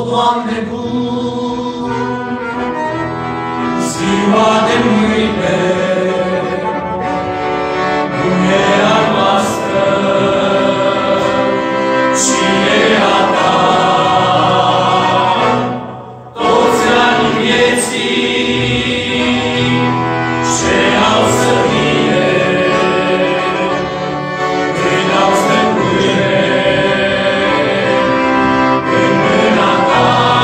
Doamne bun, ziua de mâine nu e a noastră, ci e a Ta. Toți anii vieții ce au să vină îi dau stăpânire în mâna Ta.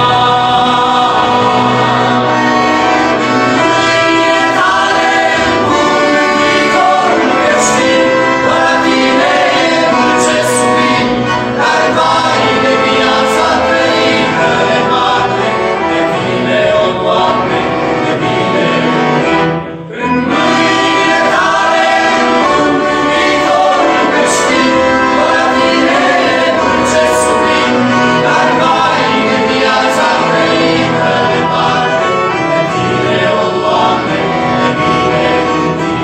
Mâinile Tale împun viitorul creștin, fără Tine e dulce subin, dar vai de viața trăită de moarte, de Tine, o Doamne, de Tine umblim. În mâinile Tale împun viitorul creștin, fără Tine e dulce subin, dar vai de viața trăită de moarte, de Tine, o Doamne, de Tine umblim.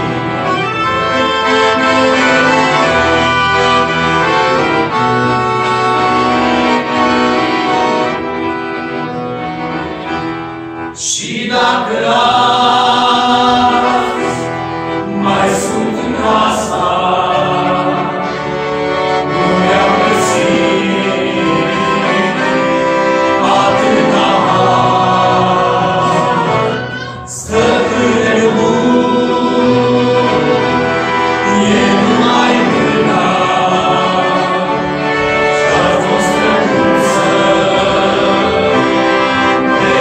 Și dacă azi mai sunt în casa, nu mi-am găsit atâta har. Stăpâne bun, e numai mâna și-a fost străpunsă de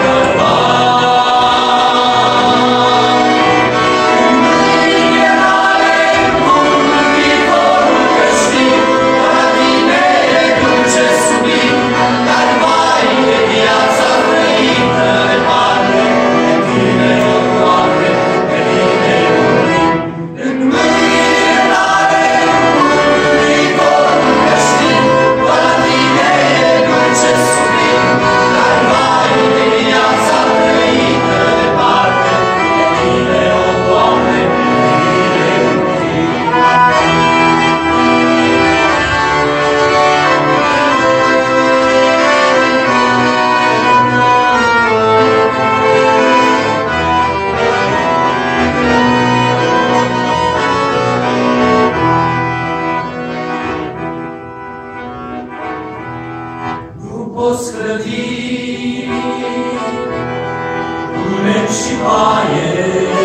mâinile Tale împun viitorul creștin, fără Tine e dulce subin, dar vai de viața trăită departe, de Tine, o Doamne, de Tine umblim. În mâinile Tale împun viitorul creștin, fără Tine e dulce subin, dar vai de viața trăită departe, de Tine, o Doamne, de Tine umblim. Nu poți hrădi cu lemn și paie